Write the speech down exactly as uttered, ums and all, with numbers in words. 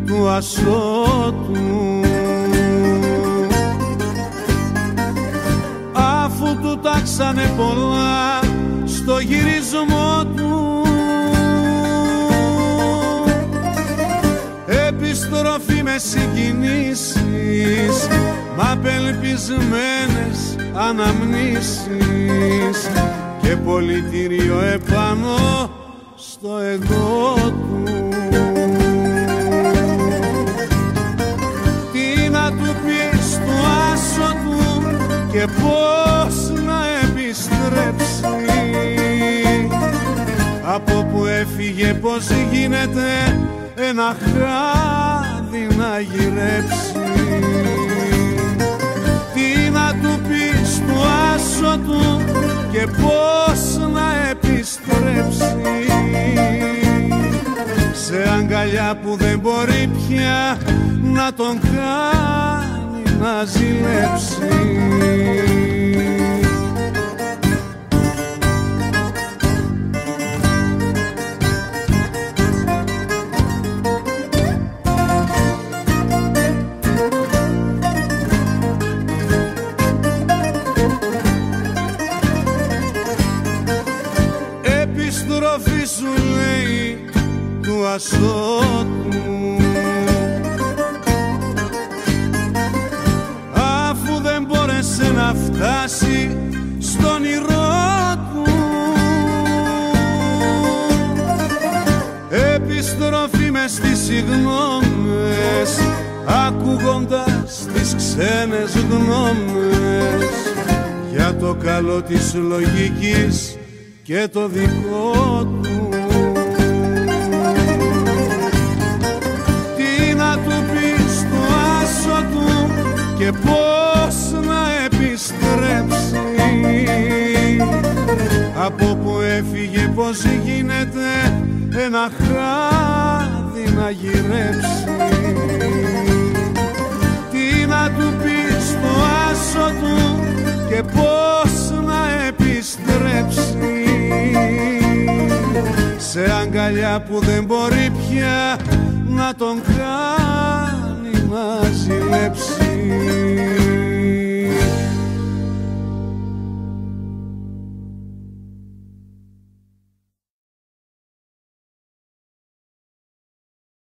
του ασώτου, αφού του τάξανε πολλά στο γυρισμό του. Επιστροφή με συγκινήσεις, μ' απελπισμένες αναμνήσεις και πολιτήριο επάνω στο εγώ του. Τι να του πεις του άσο του και πώς να επιστρέψει, από που έφυγε πως γίνεται ένα χάδι να γυρέψει. Τι να του πεις του άσο του και πώς να επιστρέψει, σε αγκαλιά που δεν μπορεί πια να τον κάνει να ζηλέψει. Επιστροφή σου λέει του ασώτου, αφού δεν μπόρεσε να φτάσει στον όνειρό του. Επιστροφή μες στις συγγνώμες, ακούγοντας τις ξένες γνώμες για το καλό της λογικής και το δικό του. Τι να του πεις του άσο του και πώς να επιστρέψει, από που έφυγε πως γίνεται ένα χάδι να γυρέψει. Τι να του πεις του άσο του και πώς να επιστρέψει, σε αγκαλιά που δεν μπορεί πια να τον κάνει να ζηλέψει.